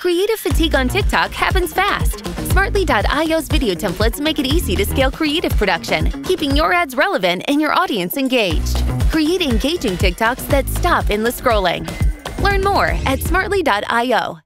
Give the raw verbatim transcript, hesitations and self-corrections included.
Creative fatigue on TikTok happens fast. Smartly dot io's video templates make it easy to scale creative production, keeping your ads relevant and your audience engaged. Create engaging TikToks that stop endless scrolling. Learn more at smartly dot io.